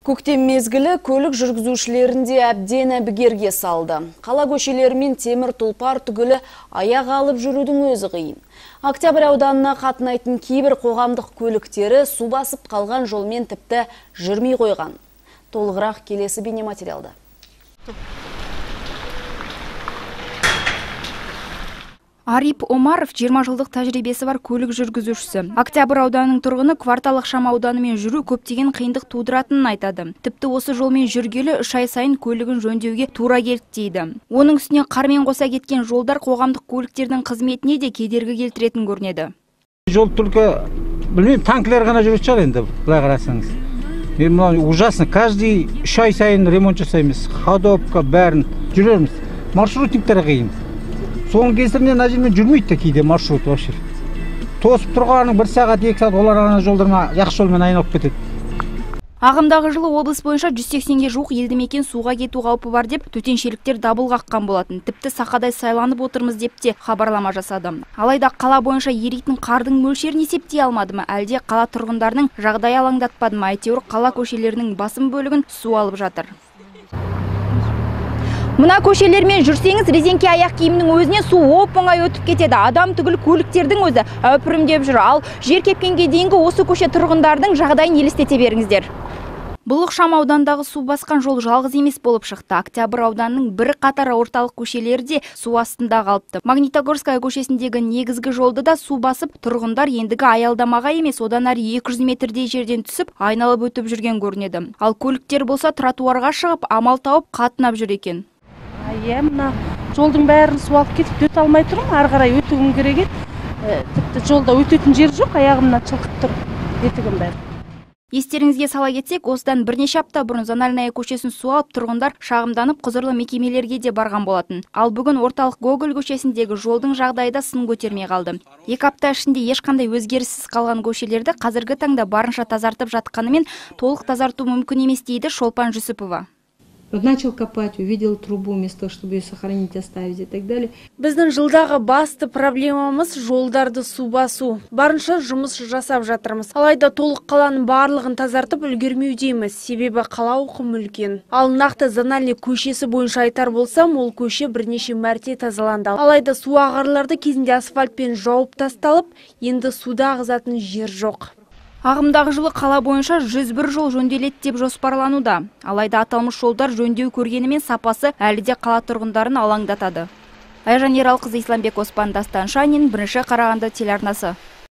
Көктем мезгілі көлік жүргізушілерінде әбден әбігерге салды. Қала көшелері мен темір тұлпар түгілі аяқ алып жүрудің өзі қиын. Октябрь ауданына қатынайтын кейбір қоғамдық көліктері су басып қалған жолмен тіпті жүрмей қойған. Толығырақ келесі бейнематериалда. Ариф Омаров 20 жылдық тәжірибесі бар көлік жүргізушісі. Октябрь ауданының тұрғыны квартал ықшам ауданымен жүру көптеген қиындық тудыратынын айтады. Тіпті осы жолмен жүргелі 3 ай сайын көлігін жөндеуге тура келді дейді. Оның үстіне қармен қоса кеткен жолдар қоғамдық көліктердің қызметіне де кедергі келтіретін көрінеді. Жол только, білмеймін, танкілер ғана жүретін шығар енді, былай қарасаңыз. Ужасно, каждый 3 ай сайын ремонт жасаймыз, ходовка бәрін жүрерміз. Маршрутниктер қиын. Соның кесірінен әжелмен жүрмейді де кейде маршрут вообще. Тосып тұрғанның 1 сағат, 2 сағат олар ана жолдарына жақсы жолмен айналып кетеді. Ағымдағы жылы облыс бойынша 180-ге жуық елді мекен суға кету қаупі бар деп төтеншеліктер дабыл қаққан болатын. Тіпті сақадай сайланып отырмыз деп те хабарлама жасады. Алайда қала бойынша еритін қардың мөлшерін есептей алмады ма, әлде қала тұрғындарының жағдайы алаңдатпады ма? Әйтеуір қала көшелерінің басым бөлігін су алып жатыр. Мына көшелермен жүрсеңіз, резеңке аяқ киімнің өзіне су оп-оңай өтіп кетеді. Адам түгіл көліктердің өзі әупірімдеп жүр. Ал жер кепкенге дейінгі осы көше тұрғындардың жағдайын елестете беріңіздер. Бұл ықшам аудандағы су басқан жол жалғыз емес болып шықты. Октябрь ауданының бір қатар орталық көшелері де су астында қалыпты. Магнитогорская көшесіндегі негізгі жолды да су басып, тұрғындар ендігі аялдамаға емес, одан әрі 200 метрдей жерден түсіп, айналып өтіп жүрген көрінеді. Ал көліктер болса тротуарға шығып, амал тауып қатынап жүр екен. Мына жолдың бәрін су алып кетіп өте алмай тұрмын, ары қарай өтуім керек еді. Тіпті жолда өтетін жер жоқ, аяғымнан чылқып тұр етігім бәрі. Естеріңізге сала кетсек, осыдан бірнеше апта бұрын Зональная көшесін су алып тұрғындар шағымданып құзырлы мекемелерге де барған болатын. Ал бүгін орталық Гоголь көшесіндегі жолдың жағдайы да сын көтермей қалды. 2 апта ішінде ешқандай өзгеріссіз қалған көшелерді қазіргі таңда барынша тазартып жатқанымен толық тазарту мүмкін емес дейді Шолпан Жүсіпова. Начал копать, увидел трубу вместо того, чтобы ее сохранить, оставить и так далее. Біздің жылдағы басты проблемамыз жолдарды су басу. Барынша жұмыс жасап жатырмыз. Алайда толық қаланың барлығын тазартып үлгермеудеміз, себебі қала ауқымы үлкен. Ал нақты Зональный көшесі бойынша айтар болсам, ол көше бірнеше мәрте тазаланды. Алайда су ағарларды кезінде асфальтпен жауып тасталып, енді суда ағызатын жер жоқ. Ағымдағы жылы қала бойынша 101 жол жөнделеді деп жоспарлануда. Алайда аталмыш жолдар жөндеу көргенімен сапасы әлі де қала тұрғындарын алаңдатады. Айжан Ералқызы, Исламбек Оспан, Дастан Шанин, Бірінші Қарағанды телеарнасы.